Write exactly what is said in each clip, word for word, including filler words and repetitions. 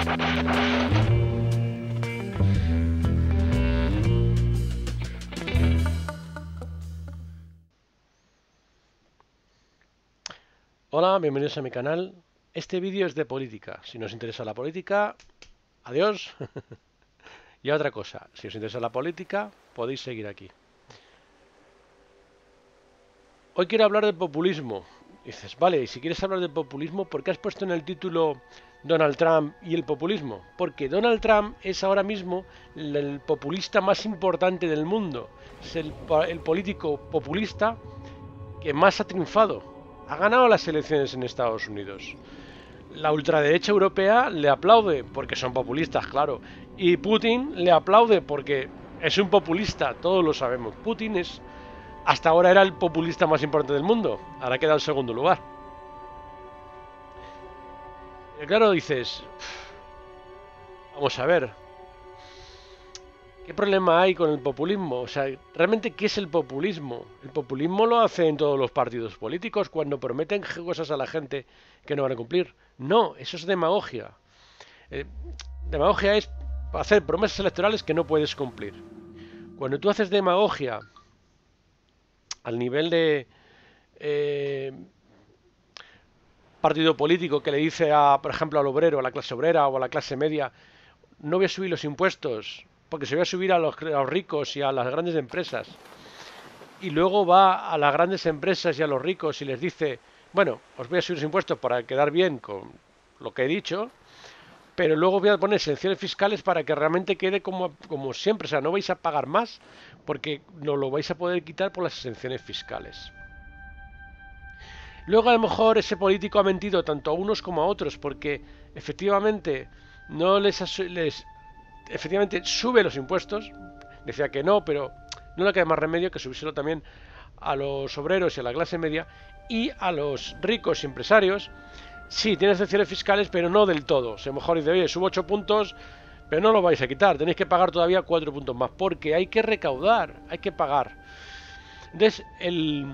Hola, bienvenidos a mi canal. Este vídeo es de política. Si nos interesa la política, adiós. Y otra cosa, si os interesa la política, podéis seguir aquí. Hoy quiero hablar del populismo. Dices, vale, y si quieres hablar del populismo, ¿por qué has puesto en el título Donald Trump y el populismo? Porque Donald Trump es ahora mismo el populista más importante del mundo. Es el, el político populista que más ha triunfado. Ha ganado las elecciones en Estados Unidos. La ultraderecha europea le aplaude porque son populistas, claro. Y Putin le aplaude porque es un populista, todos lo sabemos. Putin es, hasta ahora era el populista más importante del mundo. Ahora queda en segundo lugar. Y claro, dices, vamos a ver, ¿qué problema hay con el populismo? O sea, ¿realmente qué es el populismo? El populismo lo hacen todos los partidos políticos cuando prometen cosas a la gente que no van a cumplir. No, eso es demagogia. Eh, demagogia es hacer promesas electorales que no puedes cumplir. Cuando tú haces demagogia al nivel de eh, partido político que le dice, a, por ejemplo, al obrero, a la clase obrera o a la clase media, no voy a subir los impuestos porque se voy a subir a los, a los ricos y a las grandes empresas. Y luego va a las grandes empresas y a los ricos y les dice, bueno, os voy a subir los impuestos para quedar bien con lo que he dicho, pero luego voy a poner exenciones fiscales para que realmente quede como, como siempre. O sea, no vais a pagar más porque no lo vais a poder quitar por las exenciones fiscales. Luego a lo mejor ese político ha mentido tanto a unos como a otros porque efectivamente no les, les efectivamente sube los impuestos. Decía que no, pero no le queda más remedio que subírselo también a los obreros y a la clase media y a los ricos y empresarios. Sí, tiene excepciones fiscales, pero no del todo. O sea, mejor dice, oye, subo ocho puntos, pero no lo vais a quitar. Tenéis que pagar todavía cuatro puntos más, porque hay que recaudar, hay que pagar. Entonces, el,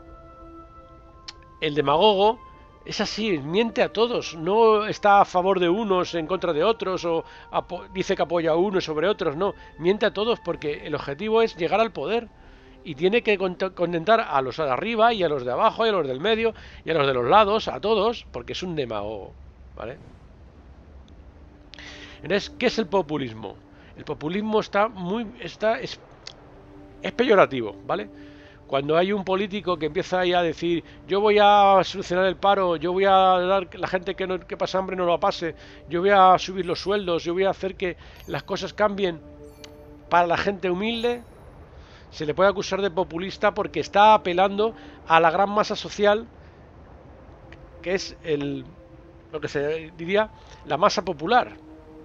el demagogo es así, miente a todos. No está a favor de unos en contra de otros, o dice que apoya a unos sobre otros. No, miente a todos porque el objetivo es llegar al poder. Y tiene que contentar a los de arriba y a los de abajo y a los del medio y a los de los lados, a todos, porque es un demagogo, ¿vale? Entonces, ¿qué es el populismo? El populismo está muy, está, es, es peyorativo, ¿vale? Cuando hay un político que empieza ahí a decir, yo voy a solucionar el paro, yo voy a dar que la gente que, no, que pasa hambre no lo pase, yo voy a subir los sueldos, yo voy a hacer que las cosas cambien para la gente humilde, se le puede acusar de populista porque está apelando a la gran masa social, que es el, lo que se diría la masa popular.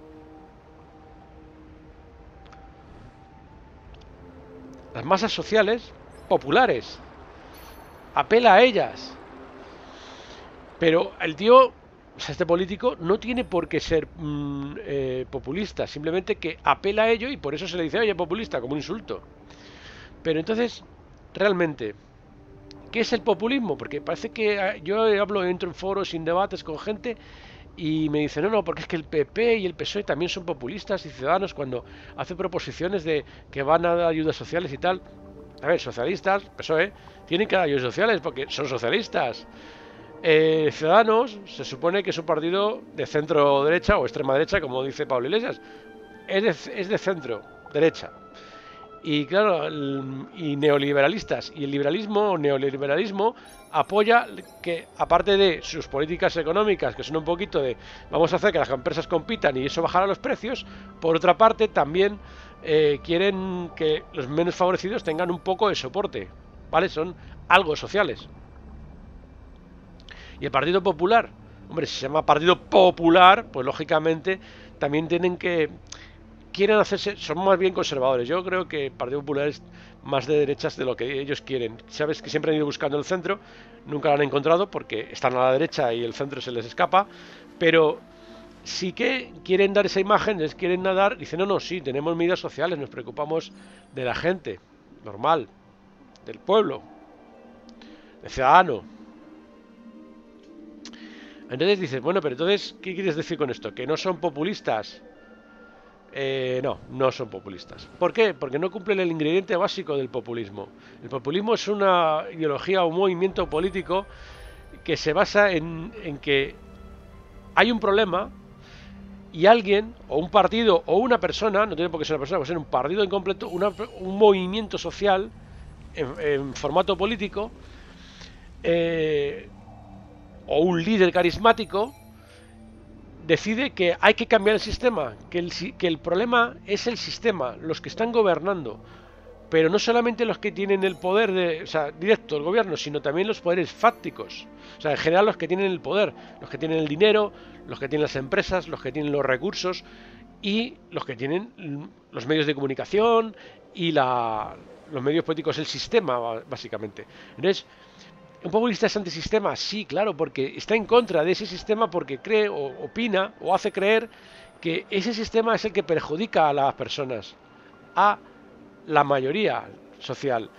Las masas sociales populares. Apela a ellas. Pero el tío, o sea, este político no tiene por qué ser mmm, eh, populista, simplemente que apela a ello y por eso se le dice, oye, populista, como un insulto. Pero entonces, realmente, ¿qué es el populismo? Porque parece que yo hablo, entro en foros, en debates con gente y me dicen, no, no, porque es que el P P y el P S O E también son populistas y ciudadanos cuando hacen proposiciones de que van a dar ayudas sociales y tal. A ver, socialistas, P S O E, tienen que dar ayudas sociales porque son socialistas. Eh, Ciudadanos se supone que es un partido de centro derecha o extrema derecha, como dice Pablo Iglesias. Es de, es de centro derecha. Y claro, el, y neoliberalistas. Y el liberalismo o neoliberalismo apoya que, aparte de sus políticas económicas, que son un poquito de vamos a hacer que las empresas compitan y eso bajará los precios, por otra parte también eh, quieren que los menos favorecidos tengan un poco de soporte, ¿vale? Son algo sociales. Y el Partido Popular, hombre, si se llama Partido Popular, pues lógicamente también tienen que... quieren hacerse, son más bien conservadores. Yo creo que el Partido Popular es más de derechas de lo que ellos quieren. Sabes que siempre han ido buscando el centro, nunca lo han encontrado porque están a la derecha y el centro se les escapa, pero sí que quieren dar esa imagen, les quieren dar, dicen, no, no, sí, tenemos medidas sociales, nos preocupamos de la gente, normal, del pueblo, del ciudadano. Entonces dices, bueno, pero entonces, ¿qué quieres decir con esto? ¿Que no son populistas? Eh, no, no son populistas. ¿Por qué? Porque no cumplen el ingrediente básico del populismo. El populismo es una ideología o un movimiento político que se basa en, en que hay un problema y alguien, o un partido, o una persona, no tiene por qué ser una persona, puede ser un partido incompleto, una, un movimiento social en, en formato político, eh, o un líder carismático, decide que hay que cambiar el sistema, que el, que el problema es el sistema, los que están gobernando, pero no solamente los que tienen el poder de, o sea, directo, el gobierno, sino también los poderes fácticos. O sea, en general los que tienen el poder, los que tienen el dinero, los que tienen las empresas, los que tienen los recursos y los que tienen los medios de comunicación y la, los medios políticos, el sistema, básicamente. Entonces, ¿un populista es antisistema? Sí, claro, porque está en contra de ese sistema porque cree o opina o hace creer que ese sistema es el que perjudica a las personas, a la mayoría social,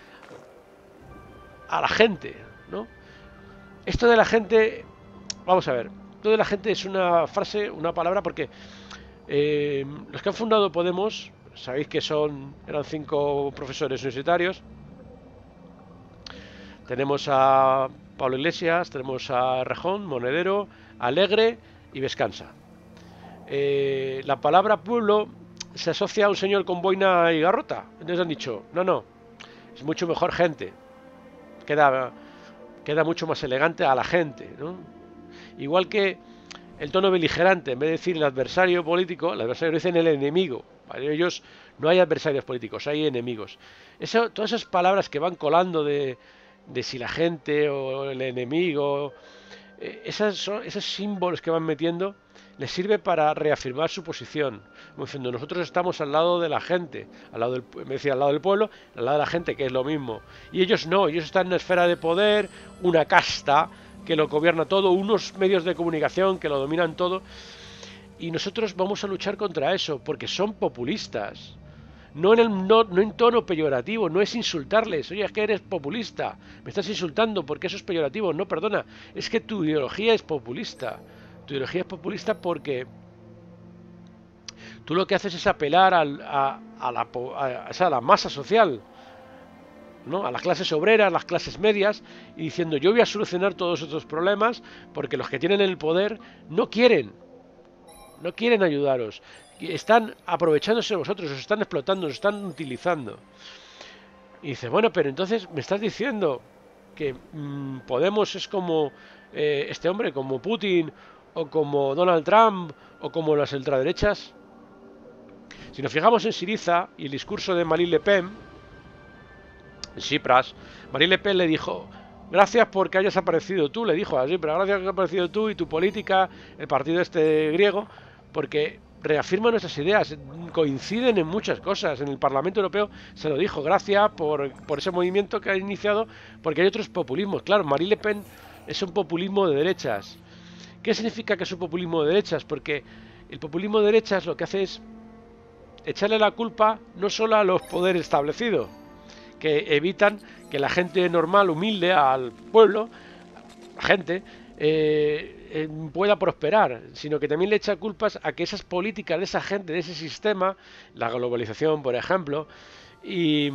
a la gente, ¿no? Esto de la gente, vamos a ver, esto de la gente es una frase, una palabra, porque eh, los que han fundado Podemos, sabéis que son, eran cinco profesores universitarios. Tenemos a Pablo Iglesias, tenemos a Rejón, Monedero, Alegre y Vescansa. Eh, la palabra pueblo se asocia a un señor con boina y garrota. Entonces han dicho, no, no, es mucho mejor gente. Queda, queda mucho más elegante a la gente, ¿no? Igual que el tono beligerante, en vez de decir el adversario político, el adversario dicen el enemigo. Para ellos no hay adversarios políticos, hay enemigos. Eso, todas esas palabras que van colando de, de si la gente o el enemigo, eh, esas son, esos símbolos que van metiendo, les sirve para reafirmar su posición. Como diciendo, nosotros estamos al lado de la gente, al lado del, me decía, al lado del pueblo, al lado de la gente, que es lo mismo. Y ellos no, ellos están en una esfera de poder, una casta que lo gobierna todo, unos medios de comunicación que lo dominan todo. Y nosotros vamos a luchar contra eso, porque son populistas. No en, el, no, no en tono peyorativo, no es insultarles. Oye, es que eres populista, me estás insultando porque eso es peyorativo. No, perdona, es que tu ideología es populista. Tu ideología es populista porque tú lo que haces es apelar al, a, a, la, a, a la masa social, ¿no? A las clases obreras, las clases medias, y diciendo yo voy a solucionar todos estos problemas porque los que tienen el poder no quieren, no quieren ayudaros. Están aprovechándose de vosotros, os están explotando, os están utilizando. Y dice, bueno, pero entonces me estás diciendo que mmm, Podemos es como eh, este hombre, como Putin, o como Donald Trump, o como las ultraderechas. Si nos fijamos en Syriza y el discurso de Marine Le Pen, en Tsipras, Marine Le Pen le dijo, gracias porque hayas aparecido tú, le dijo a Tsipras, gracias porque hayas aparecido tú y tu política, el partido este griego, porque reafirma nuestras ideas, coinciden en muchas cosas. En el Parlamento Europeo se lo dijo, gracias por, por ese movimiento que ha iniciado, porque hay otros populismos. Claro, Marine Le Pen es un populismo de derechas. ¿Qué significa que es un populismo de derechas? Porque el populismo de derechas lo que hace es echarle la culpa no solo a los poderes establecidos, que evitan que la gente normal, humilde, al pueblo, la gente, eh, eh, pueda prosperar, sino que también le echa culpas a que esas políticas de esa gente, de ese sistema, la globalización, por ejemplo, y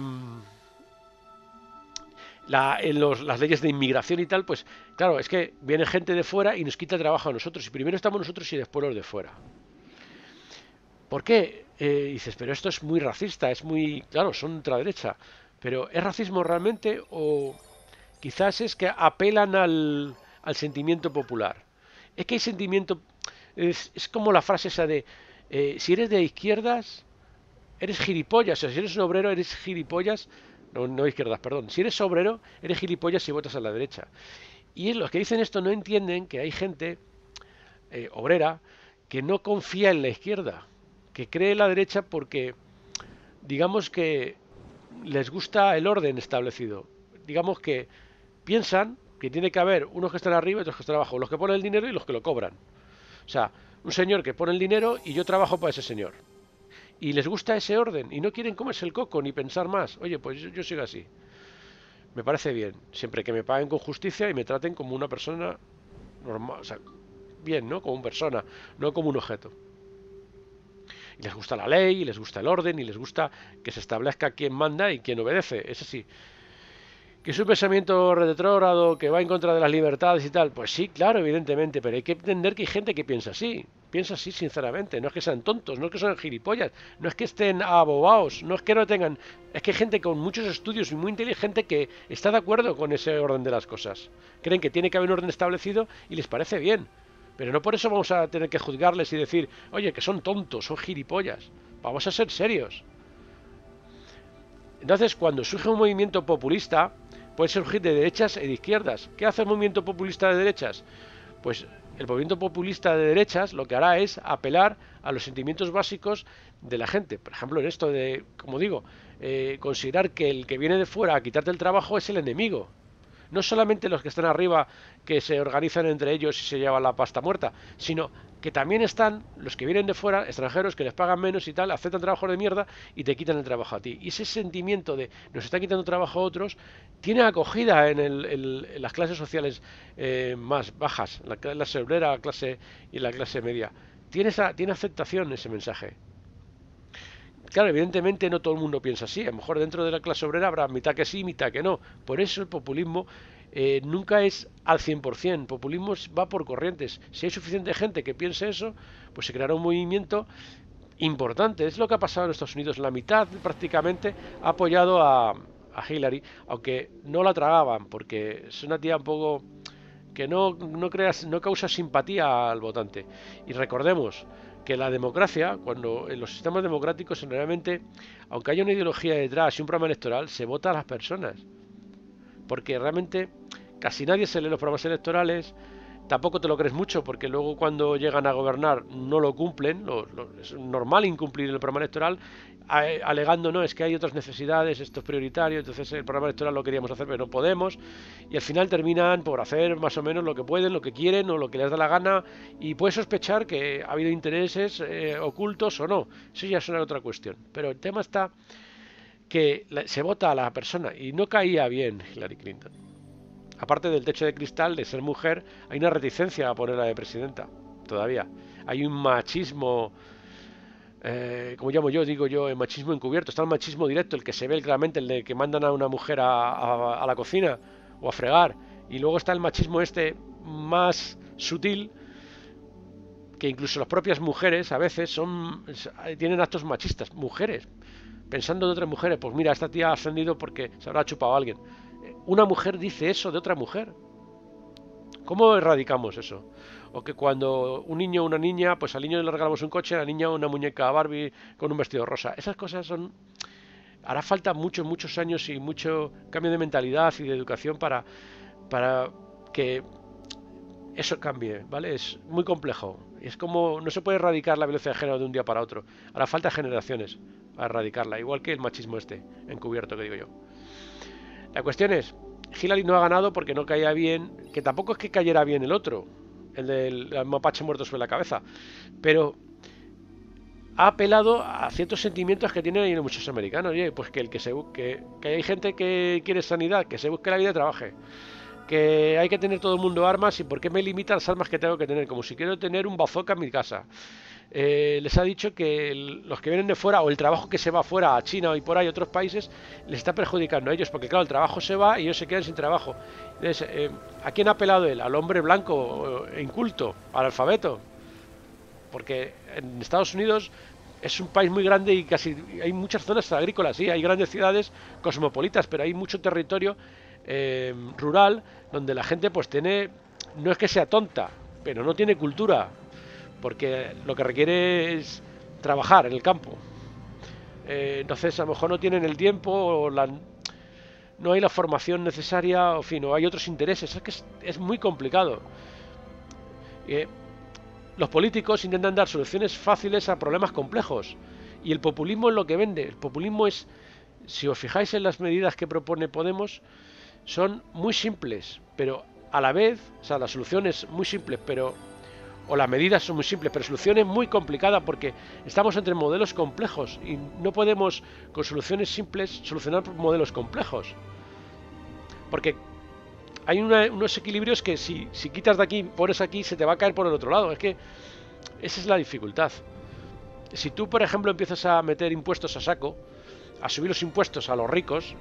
la, en los, las leyes de inmigración y tal, pues claro, es que viene gente de fuera y nos quita trabajo a nosotros, y primero estamos nosotros y después los de fuera. ¿Por qué? Eh, dices, pero esto es muy racista, es muy... Claro, son ultraderecha, pero ¿es racismo realmente o quizás es que apelan al, al sentimiento popular? Es que hay sentimiento... Es, es como la frase esa de, eh, si eres de izquierdas, eres gilipollas, o sea, si eres un obrero, eres gilipollas, no, no izquierdas, perdón, si eres obrero, eres gilipollas si votas a la derecha. Y los que dicen esto no entienden que hay gente eh, obrera que no confía en la izquierda, que cree en la derecha porque, digamos que les gusta el orden establecido. Digamos que piensan que tiene que haber unos que están arriba y otros que están abajo, los que ponen el dinero y los que lo cobran. O sea, un señor que pone el dinero y yo trabajo para ese señor. Y les gusta ese orden y no quieren comerse el coco ni pensar más. Oye, pues yo, yo sigo así. Me parece bien, siempre que me paguen con justicia y me traten como una persona normal, o sea, bien, ¿no? Como persona, no como un objeto. Y les gusta la ley, y les gusta el orden, y les gusta que se establezca quién manda y quién obedece, eso sí. ¿Que es un pensamiento retrógrado que va en contra de las libertades y tal? Pues sí, claro, evidentemente, pero hay que entender que hay gente que piensa así, piensa así sinceramente, no es que sean tontos, no es que sean gilipollas, no es que estén abobados, no es que no tengan, es que hay gente con muchos estudios y muy inteligente que está de acuerdo con ese orden de las cosas, creen que tiene que haber un orden establecido y les parece bien, pero no por eso vamos a tener que juzgarles y decir, oye, que son tontos, son gilipollas, vamos a ser serios. Entonces, cuando surge un movimiento populista, puede surgir de derechas y de izquierdas. ¿Qué hace el movimiento populista de derechas? Pues el movimiento populista de derechas lo que hará es apelar a los sentimientos básicos de la gente. Por ejemplo, en esto de, como digo, eh, considerar que el que viene de fuera a quitarte el trabajo es el enemigo. No solamente los que están arriba, que se organizan entre ellos y se llevan la pasta muerta, sino que también están los que vienen de fuera, extranjeros, que les pagan menos y tal, aceptan trabajos de mierda y te quitan el trabajo a ti. Y ese sentimiento de nos está quitando trabajo a otros tiene acogida en, el, el, en las clases sociales eh, más bajas, la clase obrera, la clase y la clase media. Tiene, esa, tiene aceptación ese mensaje. Claro, evidentemente no todo el mundo piensa así. A lo mejor dentro de la clase obrera habrá mitad que sí, mitad que no. Por eso el populismo eh, nunca es al cien por cien. El populismo va por corrientes. Si hay suficiente gente que piense eso, pues se creará un movimiento importante. Es lo que ha pasado en Estados Unidos. La mitad prácticamente ha apoyado a, a Hillary, aunque no la tragaban, porque es una tía un poco que no, no, creas, no causa simpatía al votante. Y recordemos que la democracia, cuando en los sistemas democráticos, realmente, aunque haya una ideología detrás y un programa electoral, se vota a las personas. Porque realmente casi nadie se lee los programas electorales, tampoco te lo crees mucho, porque luego cuando llegan a gobernar no lo cumplen, lo, lo, es normal incumplir el programa electoral, alegando, no, es que hay otras necesidades, esto es prioritario, entonces el programa electoral lo queríamos hacer, pero no podemos, y al final terminan por hacer más o menos lo que pueden, lo que quieren o lo que les da la gana, y puedes sospechar que ha habido intereses eh, ocultos o no, eso ya es una otra cuestión, pero el tema está que se vota a la persona, y no caía bien Hillary Clinton. Aparte del techo de cristal de ser mujer, hay una reticencia a ponerla de presidenta, todavía, hay un machismo... Eh, como llamo yo, digo yo, el machismo encubierto. Está el machismo directo, el que se ve claramente, el de que mandan a una mujer a, a, a la cocina o a fregar. Y luego está el machismo este más sutil, que incluso las propias mujeres a veces son tienen actos machistas. Mujeres, pensando de otras mujeres, pues mira, esta tía ha ascendido porque se habrá chupado a alguien. Una mujer dice eso de otra mujer. ¿Cómo erradicamos eso? O que cuando un niño o una niña, pues al niño le regalamos un coche, a la niña una muñeca Barbie con un vestido rosa. Esas cosas son... Hará falta muchos, muchos años y mucho cambio de mentalidad y de educación para, para que eso cambie, ¿vale? Es muy complejo. Es como... No se puede erradicar la violencia de género de un día para otro. Hará falta generaciones para erradicarla, igual que el machismo este encubierto que digo yo. La cuestión es... Hillary no ha ganado porque no caía bien, que tampoco es que cayera bien el otro, el del mapache muerto sobre la cabeza, pero ha apelado a ciertos sentimientos que tienen muchos americanos, oye, pues que el que se busque, que hay gente que quiere sanidad, que se busque la vida y trabaje, que hay que tener todo el mundo armas y por qué me limitan las armas que tengo que tener, como si quiero tener un bazooka en mi casa. Eh, les ha dicho que el, los que vienen de fuera o el trabajo que se va fuera a China y por ahí otros países les está perjudicando a ellos porque claro, el trabajo se va y ellos se quedan sin trabajo. Entonces, eh, ¿a quién ha apelado él? Al hombre blanco e inculto, al alfabeto, porque en Estados Unidos es un país muy grande y casi hay muchas zonas agrícolas, sí, hay grandes ciudades cosmopolitas, pero hay mucho territorio eh, rural donde la gente pues tiene, no es que sea tonta, pero no tiene cultura, porque lo que requiere es trabajar en el campo. Eh, entonces a lo mejor no tienen el tiempo, o la, no hay la formación necesaria, o en fin, o hay otros intereses. Es que es, es muy complicado. Eh, los políticos intentan dar soluciones fáciles a problemas complejos. Y el populismo es lo que vende. El populismo es, si os fijáis en las medidas que propone Podemos, son muy simples, pero a la vez, o sea, la solución es muy simple, pero... o las medidas son muy simples, pero soluciones muy complicadas porque estamos entre modelos complejos y no podemos con soluciones simples solucionar modelos complejos. Porque hay una, unos equilibrios que si, si quitas de aquí, pones aquí, se te va a caer por el otro lado. Es que esa es la dificultad. Si tú, por ejemplo, empiezas a meter impuestos a saco, a subir los impuestos a los ricos,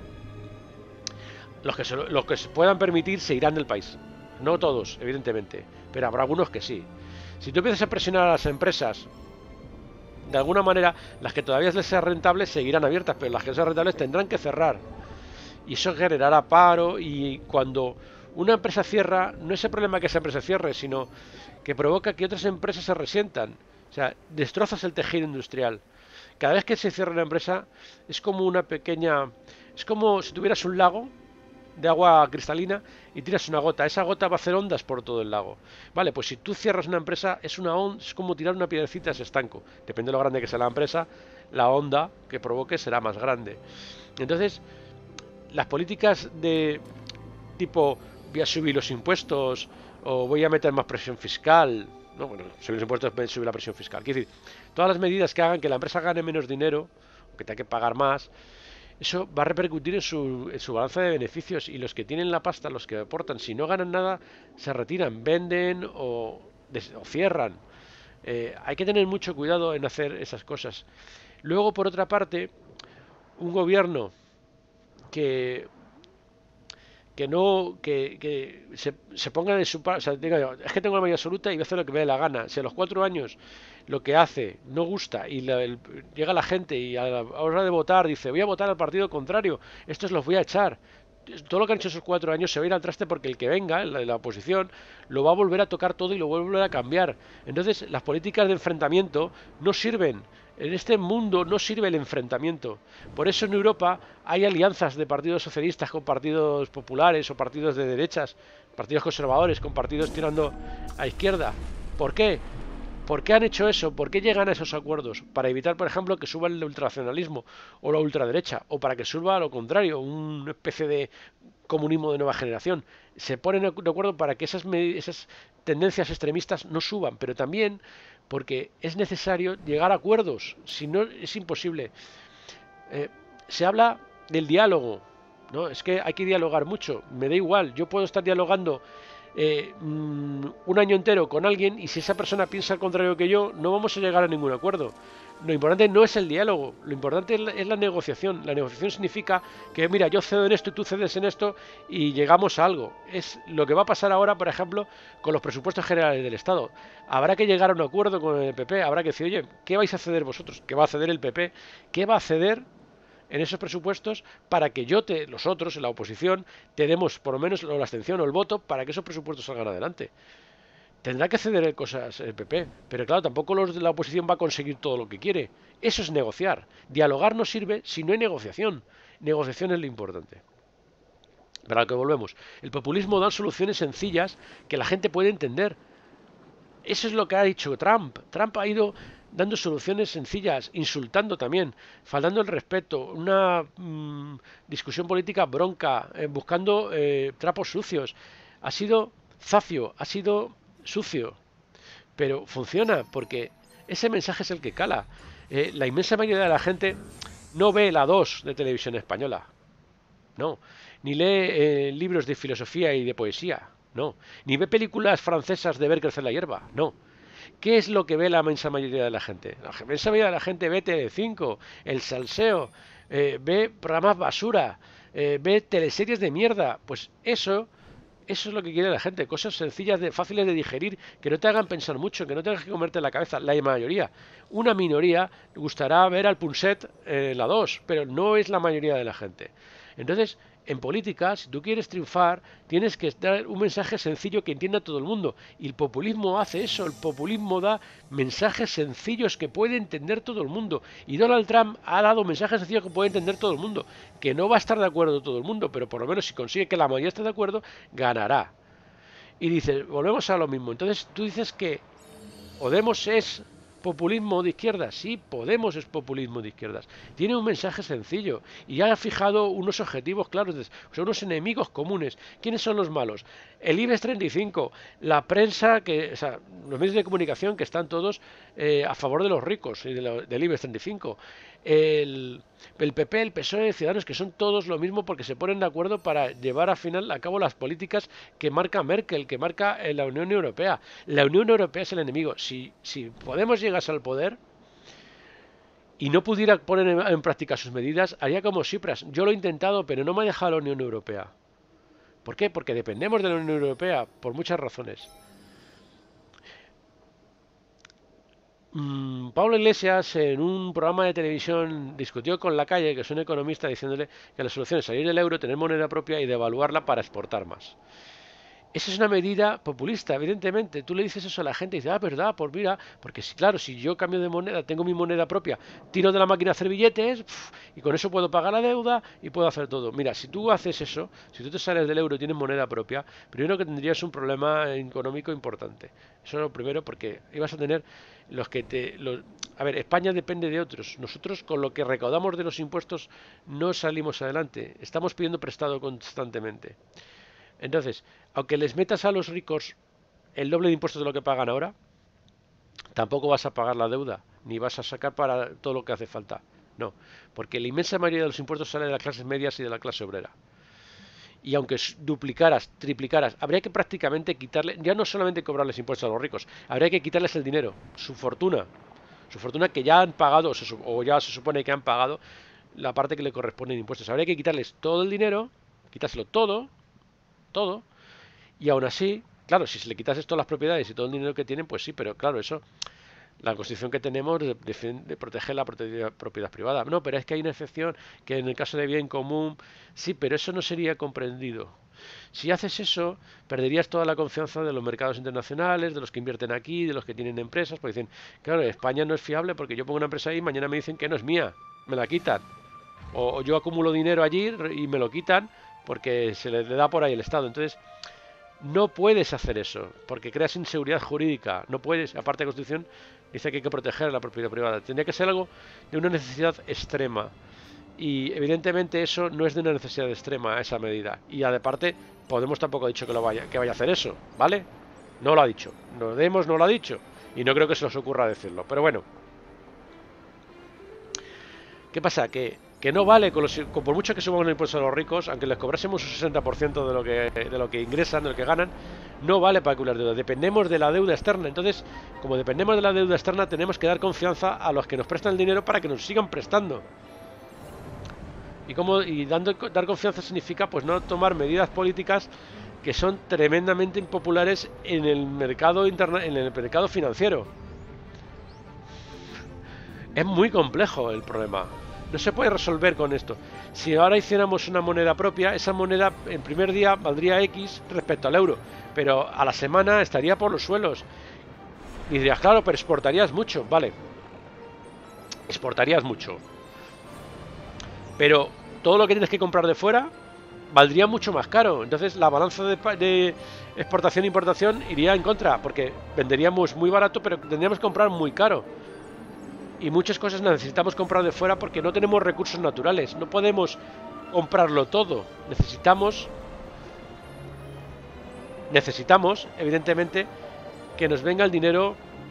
los que se, los que se puedan permitir se irán del país. No todos, evidentemente, pero habrá algunos que sí. Si tú empiezas a presionar a las empresas, de alguna manera, las que todavía les sea rentables seguirán abiertas, pero las que sean rentables tendrán que cerrar. Y eso generará paro, y cuando una empresa cierra, no es el problema que esa empresa cierre, sino que provoca que otras empresas se resientan. O sea, destrozas el tejido industrial. Cada vez que se cierra una empresa es como una pequeña... Es como si tuvieras un lago de agua cristalina y tiras una gota. Esa gota va a hacer ondas por todo el lago. Vale, pues si tú cierras una empresa, es una on... es como tirar una piedrecita a ese estanco. Depende de lo grande que sea la empresa, la onda que provoque será más grande. Entonces, las políticas de tipo voy a subir los impuestos o voy a meter más presión fiscal, no, bueno, subir los impuestos es subir la presión fiscal. Quiero decir, todas las medidas que hagan que la empresa gane menos dinero, o que tenga que pagar más, eso va a repercutir en su, en su balanza de beneficios, y los que tienen la pasta, los que aportan, si no ganan nada, se retiran, venden o, o cierran. Eh, hay que tener mucho cuidado en hacer esas cosas. Luego, por otra parte, un gobierno que que no que, que se, se ponga de su parte, o sea, diga yo, es que tengo la mayoría absoluta y voy a hacer lo que me dé la gana. Si a los cuatro años lo que hace no gusta y la, el, llega la gente y a la hora de votar dice voy a votar al partido contrario, estos los voy a echar, todo lo que han hecho esos cuatro años se va a ir al traste, porque el que venga, la, la oposición, lo va a volver a tocar todo y lo va a volver a cambiar. Entonces las políticas de enfrentamiento no sirven. En este mundo no sirve el enfrentamiento. Por eso en Europa hay alianzas de partidos socialistas con partidos populares o partidos de derechas, partidos conservadores con partidos tirando a izquierda. ¿Por qué? ¿Por qué han hecho eso? ¿Por qué llegan a esos acuerdos? Para evitar, por ejemplo, que suba el ultranacionalismo o la ultraderecha, o para que suba lo contrario, una especie de comunismo de nueva generación. Se ponen de acuerdo para que esas, esas tendencias extremistas no suban, pero también porque es necesario llegar a acuerdos, si no es imposible. Eh, se habla del diálogo, ¿no? Es que hay que dialogar mucho, me da igual, yo puedo estar dialogando eh, un año entero con alguien, y si esa persona piensa al contrario que yo, no vamos a llegar a ningún acuerdo. Lo importante no es el diálogo, lo importante es la, es la negociación. La negociación significa que, mira, yo cedo en esto y tú cedes en esto y llegamos a algo. Es lo que va a pasar ahora, por ejemplo, con los presupuestos generales del Estado. Habrá que llegar a un acuerdo con el P P, habrá que decir, oye, ¿qué vais a ceder vosotros? ¿Qué va a ceder el P P? ¿Qué va a ceder en esos presupuestos para que yo, te, los otros, en la oposición, te demos por lo menos la abstención o el voto para que esos presupuestos salgan adelante? Tendrá que ceder cosas el P P, pero claro, tampoco los de la oposición va a conseguir todo lo que quiere. Eso es negociar. Dialogar no sirve si no hay negociación. Negociación es lo importante. Para lo que volvemos. El populismo da soluciones sencillas que la gente puede entender. Eso es lo que ha dicho Trump. Trump ha ido dando soluciones sencillas, insultando también, faltando el respeto, una mmm, discusión política bronca, eh, buscando eh, trapos sucios. Ha sido zafio, ha sido sucio, pero funciona porque ese mensaje es el que cala. Eh, la inmensa mayoría de la gente no ve la dos de Televisión Española, no, ni lee eh, libros de filosofía y de poesía, no, ni ve películas francesas de ver crecer la hierba, no. ¿Qué es lo que ve la inmensa mayoría de la gente? La inmensa mayoría de la gente ve Telecinco, El Salseo, eh, ve programas basura, eh, ve teleseries de mierda. Pues eso Eso es lo que quiere la gente, cosas sencillas, de, fáciles de digerir, que no te hagan pensar mucho, que no tengas que comerte la cabeza. La mayoría, una minoría, gustará ver al Punset en eh, la dos, pero no es la mayoría de la gente. Entonces, en política, si tú quieres triunfar, tienes que dar un mensaje sencillo que entienda todo el mundo. Y el populismo hace eso, el populismo da mensajes sencillos que puede entender todo el mundo. Y Donald Trump ha dado mensajes sencillos que puede entender todo el mundo. Que no va a estar de acuerdo todo el mundo, pero por lo menos si consigue que la mayoría esté de acuerdo, ganará. Y dices, volvemos a lo mismo. Entonces tú dices que Podemos es populismo de izquierdas. Sí, Podemos es populismo de izquierdas. Tiene un mensaje sencillo y ha fijado unos objetivos claros, son unos enemigos comunes. ¿Quiénes son los malos? El IBEX treinta y cinco, la prensa, que, o sea, los medios de comunicación que están todos eh, a favor de los ricos y de lo, del IBEX treinta y cinco. el, el P P, el P S O E, Ciudadanos, que son todos lo mismo porque se ponen de acuerdo para llevar al final a cabo las políticas que marca Merkel, que marca eh, la Unión Europea. La Unión Europea es el enemigo. Si, si Podemos llegase al poder y no pudiera poner en, en práctica sus medidas, haría como Tsipras. Yo lo he intentado, pero no me ha dejado la Unión Europea. ¿Por qué? Porque dependemos de la Unión Europea por muchas razones. Mm, Pablo Iglesias en un programa de televisión discutió con Lacalle, que es un economista, diciéndole que la solución es salir del euro, tener moneda propia y devaluarla para exportar más. Esa es una medida populista, evidentemente. Tú le dices eso a la gente y dice, ah, verdad, pues mira, porque si, claro, si yo cambio de moneda, tengo mi moneda propia, tiro de la máquina a hacer billetes pf, y con eso puedo pagar la deuda y puedo hacer todo. Mira, si tú haces eso, si tú te sales del euro y tienes moneda propia, primero que tendrías un problema económico importante. Eso es lo primero, porque ibas a tener los que te... Los... A ver, España depende de otros. Nosotros con lo que recaudamos de los impuestos no salimos adelante. Estamos pidiendo prestado constantemente. Entonces, aunque les metas a los ricos el doble de impuestos de lo que pagan ahora, tampoco vas a pagar la deuda, ni vas a sacar para todo lo que hace falta. No, porque la inmensa mayoría de los impuestos sale de las clases medias y de la clase obrera. Y aunque duplicaras, triplicaras, habría que prácticamente quitarle, ya no solamente cobrarles impuestos a los ricos, habría que quitarles el dinero, su fortuna, su fortuna que ya han pagado, o ya se supone que han pagado la parte que le corresponde en impuestos. Habría que quitarles todo el dinero, quitárselo todo, todo, y aún así, claro, si se le quitas todas las propiedades y todo el dinero que tienen, pues sí, pero claro, eso, la constitución que tenemos de, de, de proteger la propiedad privada. No, pero es que hay una excepción que en el caso de bien común, sí, pero eso no sería comprendido. Si haces eso, perderías toda la confianza de los mercados internacionales, de los que invierten aquí, de los que tienen empresas, porque dicen, claro, España no es fiable porque yo pongo una empresa ahí y mañana me dicen que no es mía, me la quitan. O, o yo acumulo dinero allí y me lo quitan porque se le, le da por ahí el Estado. Entonces, no puedes hacer eso, porque creas inseguridad jurídica. No puedes, aparte de la Constitución, dice que hay que proteger la propiedad privada. Tendría que ser algo de una necesidad extrema. Y evidentemente eso no es de una necesidad extrema, esa medida. Y aparte, Podemos tampoco ha dicho que lo vaya, que vaya a hacer eso, ¿vale? No lo ha dicho. Podemos no lo ha dicho. Y no creo que se nos ocurra decirlo. Pero bueno. ¿Qué pasa? Que que no vale, con los, con por mucho que subamos el impuesto a los ricos, aunque les cobrásemos un sesenta por ciento de lo que de lo que ingresan, de lo que ganan, no vale para calcular deuda. Dependemos de la deuda externa. Entonces, como dependemos de la deuda externa, tenemos que dar confianza a los que nos prestan el dinero para que nos sigan prestando. Y como y dando dar confianza significa pues no tomar medidas políticas que son tremendamente impopulares en el mercado interna, en el mercado financiero. Es muy complejo el problema. No se puede resolver con esto. Si ahora hiciéramos una moneda propia, esa moneda en primer día valdría X respecto al euro, pero a la semana estaría por los suelos. Y dirías, claro, pero exportarías mucho, vale. Exportarías mucho. Pero todo lo que tienes que comprar de fuera valdría mucho más caro. Entonces la balanza de, de exportación e importación iría en contra, porque venderíamos muy barato, pero tendríamos que comprar muy caro. Y muchas cosas necesitamos comprar de fuera porque no tenemos recursos naturales. No podemos comprarlo todo. Necesitamos, necesitamos, evidentemente, que nos venga el dinero,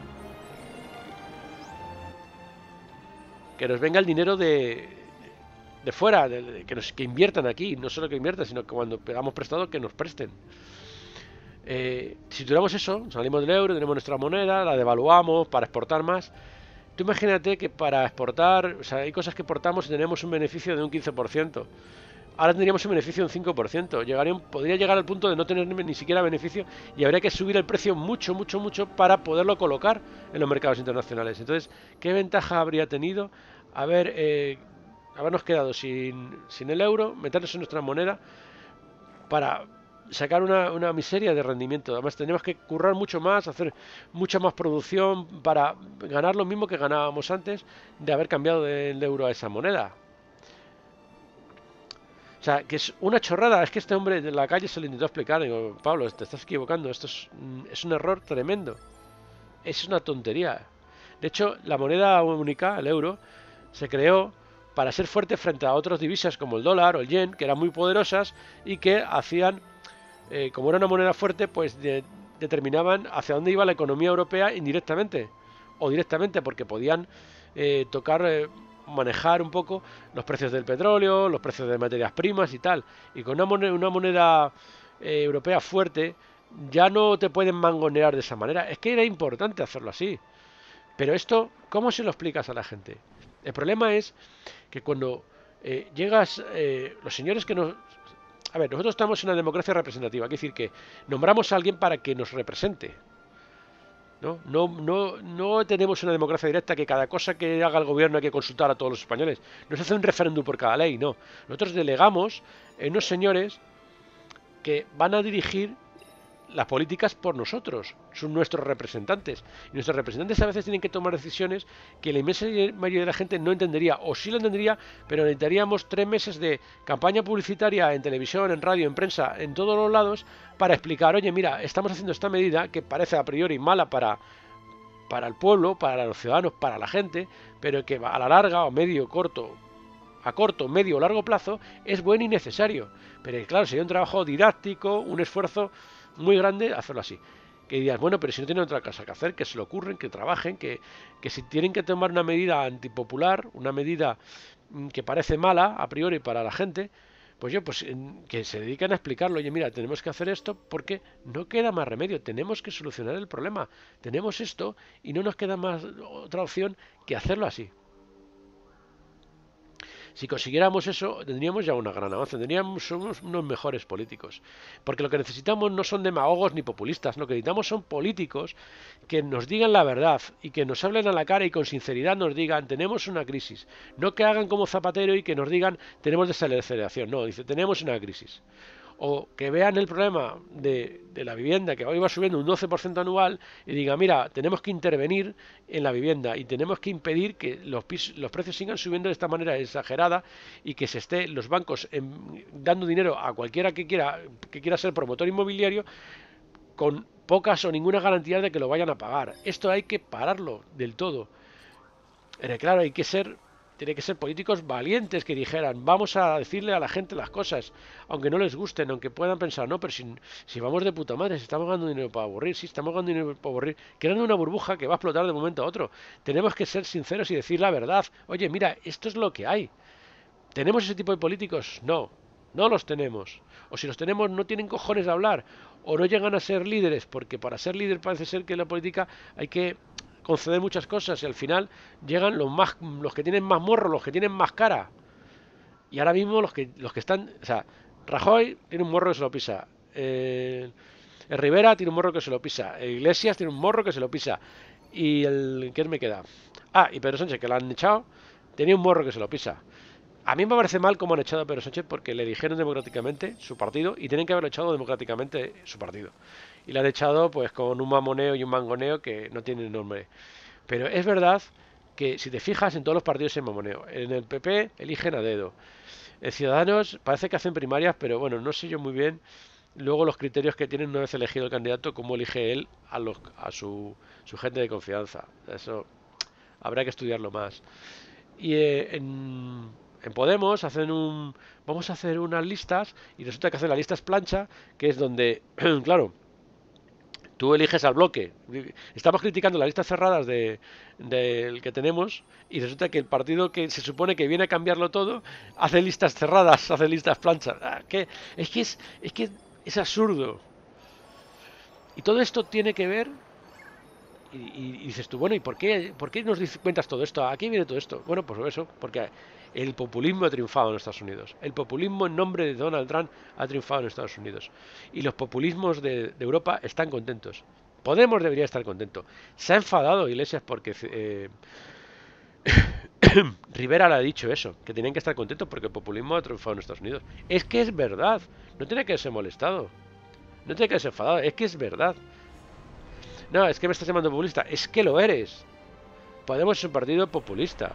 que nos venga el dinero de, de fuera, de, de, que, nos, que inviertan aquí. No solo que inviertan, sino que cuando pegamos prestado, que nos presten. Eh, si tuviéramos eso, salimos del euro, tenemos nuestra moneda, la devaluamos para exportar más. Tú imagínate que para exportar, o sea, hay cosas que exportamos y tenemos un beneficio de un quince por ciento. Ahora tendríamos un beneficio de un cinco por ciento. Llegaría, podría llegar al punto de no tener ni siquiera beneficio y habría que subir el precio mucho, mucho, mucho para poderlo colocar en los mercados internacionales. Entonces, ¿qué ventaja habría tenido haber, eh, habernos quedado sin, sin el euro, meternos en nuestra moneda para sacar una, una miseria de rendimiento? Además tendríamos que currar mucho más, hacer mucha más producción para ganar lo mismo que ganábamos antes de haber cambiado del euro a esa moneda. O sea, que es una chorrada. Es que este hombre de la calle se lo intentó explicar. Digo, Pablo, te estás equivocando. Esto es, es un error tremendo. Es una tontería. De hecho, la moneda única, el euro, se creó para ser fuerte frente a otras divisas como el dólar o el yen, que eran muy poderosas y que hacían... Eh, como era una moneda fuerte, pues de, determinaban hacia dónde iba la economía europea indirectamente o directamente, porque podían eh, tocar eh, manejar un poco los precios del petróleo, los precios de materias primas y tal. Y con una moneda, una moneda eh, europea fuerte, ya no te pueden mangonear de esa manera. Es que era importante hacerlo así. Pero esto, ¿cómo se lo explicas a la gente? El problema es que cuando eh, llegas, eh, los señores que nos... A ver, nosotros estamos en una democracia representativa, es decir, que nombramos a alguien para que nos represente. ¿No? No, no, no tenemos una democracia directa que cada cosa que haga el gobierno hay que consultar a todos los españoles. No se hace un referéndum por cada ley, no. Nosotros delegamos en unos señores que van a dirigir las políticas por nosotros, son nuestros representantes. Y nuestros representantes a veces tienen que tomar decisiones que la inmensa mayoría de la gente no entendería, o sí lo entendería, pero necesitaríamos tres meses de campaña publicitaria en televisión, en radio, en prensa, en todos los lados, para explicar, oye, mira, estamos haciendo esta medida que parece a priori mala para, para el pueblo, para los ciudadanos, para la gente, pero que a la larga, o medio, corto, a corto, medio o largo plazo, es bueno y necesario. Pero claro, sería un trabajo didáctico, un esfuerzo muy grande hacerlo así. Que dirías, bueno, pero si no tienen otra cosa que hacer, que se lo ocurren, que trabajen, que, que si tienen que tomar una medida antipopular, una medida que parece mala a priori para la gente, pues yo, pues que se dedican a explicarlo. Oye, mira, tenemos que hacer esto porque no queda más remedio, tenemos que solucionar el problema. Tenemos esto y no nos queda más otra opción que hacerlo así. Si consiguiéramos eso, tendríamos ya una gran avance, tendríamos unos, unos mejores políticos. Porque lo que necesitamos no son demagogos ni populistas, lo que necesitamos son políticos que nos digan la verdad y que nos hablen a la cara y con sinceridad nos digan, tenemos una crisis. No que hagan como Zapatero y que nos digan, tenemos desaceleración. No, dice, tenemos una crisis. O que vean el problema de, de la vivienda, que hoy va subiendo un doce por ciento anual, y digan, mira, tenemos que intervenir en la vivienda y tenemos que impedir que los, pis, los precios sigan subiendo de esta manera exagerada y que se esté los bancos en, dando dinero a cualquiera que quiera, que quiera ser promotor inmobiliario con pocas o ninguna garantía de que lo vayan a pagar. Esto hay que pararlo del todo. Pero claro, hay que ser... Tiene que ser políticos valientes que dijeran, vamos a decirle a la gente las cosas, aunque no les gusten, aunque puedan pensar, no, pero si, si vamos de puta madre, si estamos ganando dinero para aburrir, si estamos ganando dinero para aburrir, creando una burbuja que va a explotar de un momento a otro. Tenemos que ser sinceros y decir la verdad. Oye, mira, esto es lo que hay. ¿Tenemos ese tipo de políticos? No, no los tenemos. O si los tenemos, no tienen cojones de hablar, o no llegan a ser líderes, porque para ser líder parece ser que en la política hay que conceder muchas cosas y al final llegan los más los que tienen más morro, los que tienen más cara. Y ahora mismo los que los que están, o sea, Rajoy tiene un morro que se lo pisa. Eh, el Rivera tiene un morro que se lo pisa. El Iglesias tiene un morro que se lo pisa. Y el ¿qué me queda? Ah, y Pedro Sánchez, que lo han echado, tenía un morro que se lo pisa. A mí me parece mal cómo han echado a Pedro Sánchez porque le eligieron democráticamente su partido y tienen que haberlo echado democráticamente su partido. Y le han echado pues con un mamoneo y un mangoneo que no tienen nombre. Pero es verdad que si te fijas en todos los partidos hay mamoneo. En el P P eligen a dedo. En Ciudadanos parece que hacen primarias, pero bueno, no sé yo muy bien luego los criterios que tienen una vez elegido el candidato, cómo elige él a, los, a su, su gente de confianza. Eso habrá que estudiarlo más. Y eh, en... En Podemos hacen un... Vamos a hacer unas listas y resulta que hacen las listas plancha, que es donde, claro, tú eliges al bloque. Estamos criticando las listas cerradas de, del que tenemos y resulta que el partido que se supone que viene a cambiarlo todo hace listas cerradas, hace listas planchas. Ah, ¿qué? Es que es, es que es absurdo. Y todo esto tiene que ver... Y, y, y dices tú, bueno, ¿y por qué, por qué nos cuentas todo esto? ¿A qué viene todo esto? Bueno, pues eso, porque el populismo ha triunfado en Estados Unidos. El populismo en nombre de Donald Trump ha triunfado en Estados Unidos. Y los populismos de, de Europa están contentos. Podemos debería estar contento. Se ha enfadado Iglesias porque eh, Rivera le ha dicho eso, que tenían que estar contentos porque el populismo ha triunfado en Estados Unidos. Es que es verdad. No tiene que haberse molestado. No tiene que haberse enfadado. Es que es verdad. No, es que me estás llamando populista. Es que lo eres. Podemos ser un partido populista.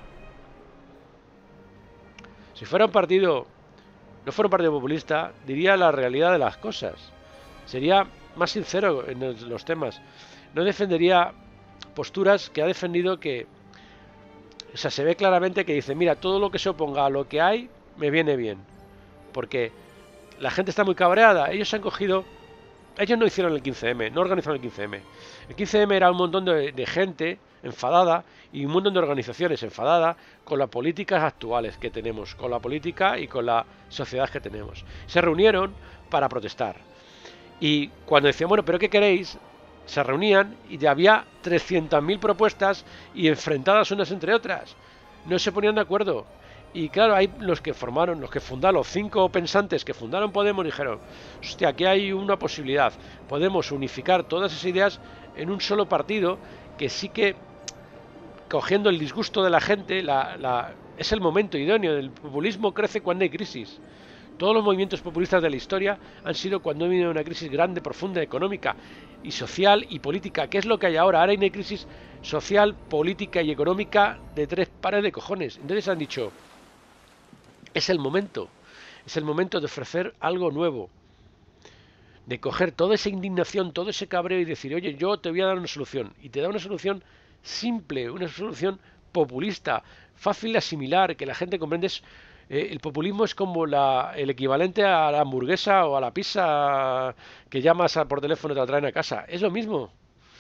Si fuera un partido... No fuera un partido populista, diría la realidad de las cosas. Sería más sincero en los temas. No defendería posturas que ha defendido que... O sea, se ve claramente que dice, mira, todo lo que se oponga a lo que hay, me viene bien. Porque la gente está muy cabreada. Ellos han cogido... ellos no hicieron el quince eme, no organizaron el quince eme. El quince eme era un montón de, de gente enfadada y un montón de organizaciones enfadadas con las políticas actuales que tenemos, con la política y con la sociedad que tenemos. Se reunieron para protestar. Y cuando decían, bueno, ¿pero qué queréis? Se reunían y ya había trescientas mil propuestas y enfrentadas unas entre otras. No se ponían de acuerdo. Y claro, hay los que formaron, los que fundaron, los cinco pensantes que fundaron Podemos dijeron, hostia, aquí hay una posibilidad. Podemos unificar todas esas ideas en un solo partido que sí que, cogiendo el disgusto de la gente, la, la, es el momento idóneo. El populismo crece cuando hay crisis. Todos los movimientos populistas de la historia han sido cuando ha habido una crisis grande, profunda, económica y social y política. ¿Qué es lo que hay ahora? Ahora hay una crisis social, política y económica de tres pares de cojones. Entonces han dicho, es el momento. Es el momento de ofrecer algo nuevo. De coger toda esa indignación, todo ese cabreo y decir, oye, yo te voy a dar una solución. Y te da una solución simple, una solución populista, fácil de asimilar, que la gente comprende. Es, eh, el populismo es como la, el equivalente a la hamburguesa o a la pizza que llamas a, por teléfono y te la traen a casa. Es lo mismo.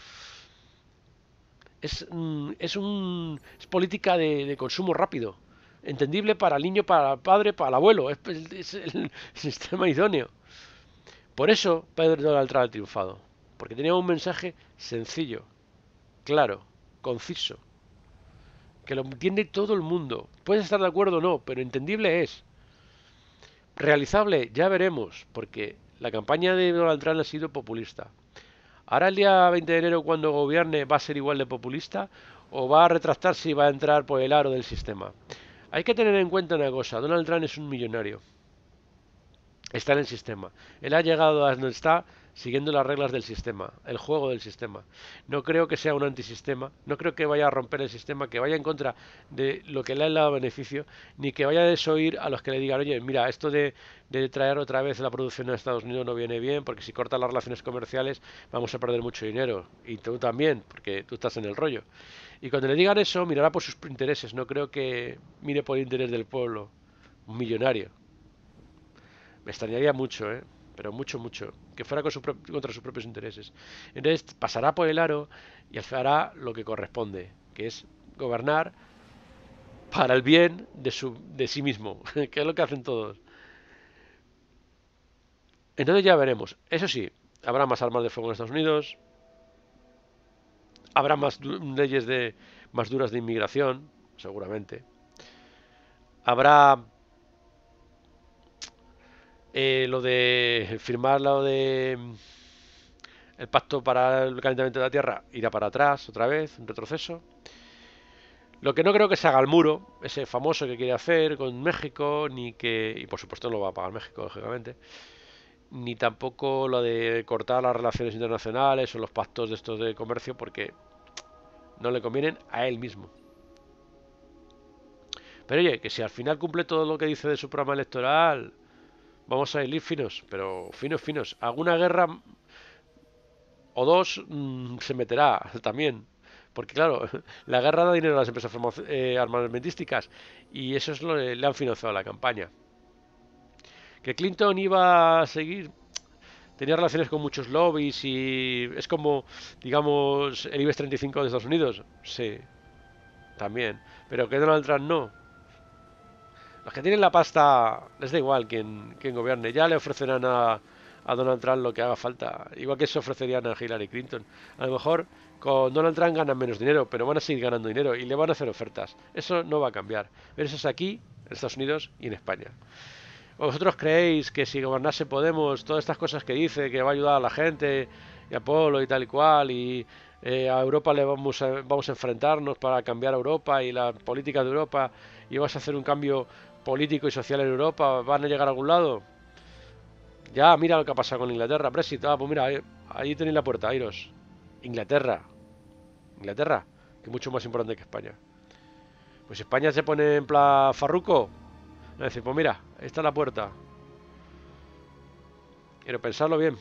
Es, mm, es, un, es política de, de consumo rápido. Entendible para el niño, para el padre, para el abuelo. Es, es el sistema idóneo. Por eso Pedro Donald Trump ha triunfado. Porque tenía un mensaje sencillo, claro, conciso, que lo entiende todo el mundo. Puedes estar de acuerdo o no, pero entendible es. Realizable, ya veremos, porque la campaña de Donald Trump ha sido populista. ¿Ahora el día veinte de enero, cuando gobierne, va a ser igual de populista? ¿O va a retractarse y va a entrar por el aro del sistema? Hay que tener en cuenta una cosa, Donald Trump es un millonario. Está en el sistema. Él ha llegado a donde está siguiendo las reglas del sistema, el juego del sistema. No creo que sea un antisistema, no creo que vaya a romper el sistema, que vaya en contra de lo que le ha dado beneficio, ni que vaya a desoír a los que le digan, oye, mira, esto de, de traer otra vez la producción a Estados Unidos no viene bien, porque si cortan las relaciones comerciales vamos a perder mucho dinero. Y tú también, porque tú estás en el rollo. Y cuando le digan eso, mirará por sus intereses, no creo que mire por el interés del pueblo, un millonario. Me extrañaría mucho, ¿eh? Pero mucho, mucho. Que fuera con su contra sus propios intereses. Entonces pasará por el aro y hará lo que corresponde, que es gobernar para el bien de, su, de sí mismo, que es lo que hacen todos. Entonces ya veremos. Eso sí, habrá más armas de fuego en Estados Unidos, habrá más leyes de más duras de inmigración, seguramente. Habrá Eh, lo de firmar lo de el pacto para el calentamiento de la Tierra irá para atrás otra vez, un retroceso. Lo que no creo que se haga el muro, ese famoso que quiere hacer con México, ni que, y por supuesto no lo va a pagar México, lógicamente, ni tampoco lo de cortar las relaciones internacionales o los pactos de estos de comercio, porque no le convienen a él mismo. Pero oye, que si al final cumple todo lo que dice de su programa electoral, vamos a ir finos, pero finos, finos. Alguna guerra o dos mmm, se meterá también. Porque claro, la guerra da dinero a las empresas eh, armamentísticas y eso es lo que le han financiado la campaña. Que Clinton iba a seguir, tenía relaciones con muchos lobbies y es como, digamos, el IBEX treinta y cinco de Estados Unidos. Sí, también. Pero que Donald Trump no. Los que tienen la pasta les da igual quién, quién gobierne. Ya le ofrecerán a, a Donald Trump lo que haga falta. Igual que se ofrecerían a Hillary Clinton. A lo mejor con Donald Trump ganan menos dinero, pero van a seguir ganando dinero y le van a hacer ofertas. Eso no va a cambiar. Pero eso es aquí, en Estados Unidos y en España. ¿Vosotros creéis que si gobernase Podemos, todas estas cosas que dice, que va a ayudar a la gente, y a Polo y tal y cual, y eh, a Europa le vamos a, vamos a enfrentarnos para cambiar a Europa y la política de Europa, y vas a hacer un cambio político y social en Europa, van a llegar a algún lado? Ya, mira lo que ha pasado con Inglaterra, Brexit, ah, pues mira, ahí, ahí tenéis la puerta, iros. Inglaterra, Inglaterra, que es mucho más importante que España. Pues España se pone en plan farruco, es decir, pues mira, ahí está la puerta. Quiero pensarlo bien.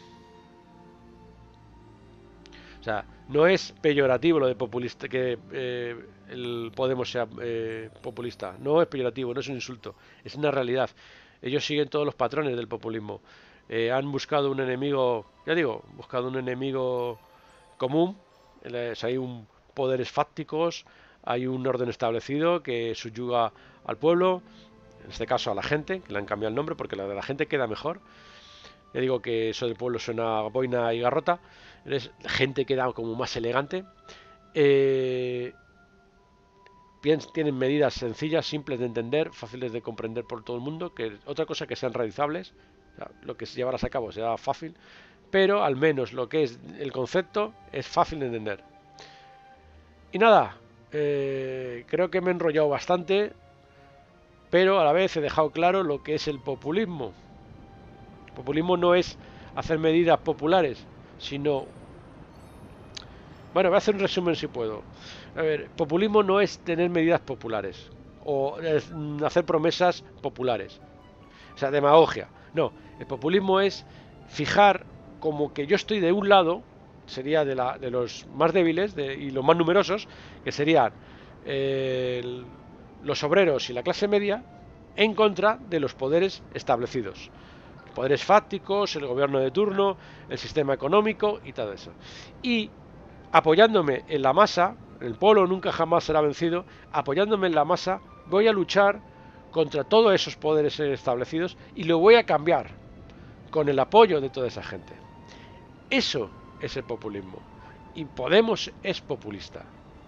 O sea, no es peyorativo lo de populista, que eh, el Podemos sea eh, populista. No es peyorativo, no es un insulto. Es una realidad. Ellos siguen todos los patrones del populismo. eh, han buscado un enemigo, ya digo, buscado un enemigo común. Les, hay un poderes fácticos, hay un orden establecido que subyuga al pueblo, en este caso a la gente, que le han cambiado el nombre porque la de la gente queda mejor. Ya digo que eso del pueblo suena a boina y garrota. Es, la gente queda como más elegante. Eh, tienen medidas sencillas, simples de entender, fáciles de comprender por todo el mundo. Que otra cosa que sean realizables, o sea, lo que se llevarás a cabo será fácil, pero al menos lo que es el concepto es fácil de entender. Y nada, eh, creo que me he enrollado bastante, pero a la vez he dejado claro lo que es el populismo. El populismo no es hacer medidas populares, sino... Bueno, voy a hacer un resumen si puedo. A ver, populismo no es tener medidas populares o hacer promesas populares. O sea, demagogia. No, el populismo es fijar como que yo estoy de un lado, sería de, la, de los más débiles de, y los más numerosos, que serían eh, el, los obreros y la clase media, en contra de los poderes establecidos. Poderes fácticos, el gobierno de turno, el sistema económico y todo eso. Y apoyándome en la masa, el pueblo nunca jamás será vencido, apoyándome en la masa, voy a luchar contra todos esos poderes establecidos y lo voy a cambiar con el apoyo de toda esa gente. Eso es el populismo. Y Podemos es populista.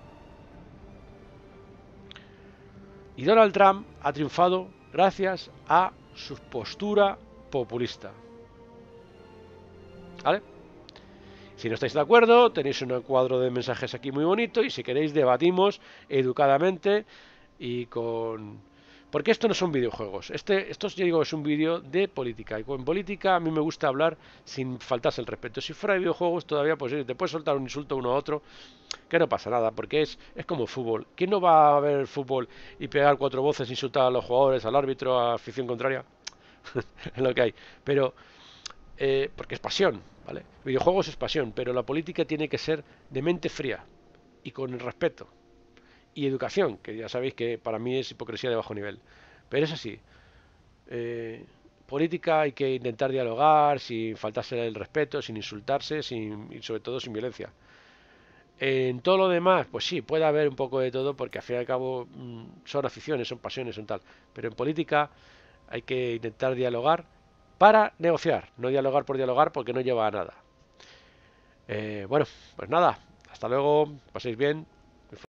Y Donald Trump ha triunfado gracias a su postura populista. ¿Vale? Si no estáis de acuerdo, tenéis un cuadro de mensajes aquí muy bonito y si queréis debatimos educadamente y con... Porque esto no son videojuegos. Este, esto, yo digo, es un vídeo de política. Y con política a mí me gusta hablar sin faltarse el respeto. Si fuera de videojuegos todavía pues te puedes soltar un insulto uno a otro, que no pasa nada, porque es, es como fútbol. ¿Quién no va a ver fútbol y pegar cuatro voces, insultar a los jugadores, al árbitro, a afición contraria? Es lo que hay. Pero, eh, porque es pasión, ¿vale? Videojuegos es pasión, pero la política tiene que ser de mente fría y con el respeto. Y educación, que ya sabéis que para mí es hipocresía de bajo nivel. Pero es así. Eh, política hay que intentar dialogar sin faltarse el respeto, sin insultarse sin, y sobre todo sin violencia. En todo lo demás, pues sí, puede haber un poco de todo porque al fin y al cabo mmm, son aficiones, son pasiones, son tal. Pero en política hay que intentar dialogar para negociar, no dialogar por dialogar porque no lleva a nada. Eh, bueno, pues nada, hasta luego, paséis bien.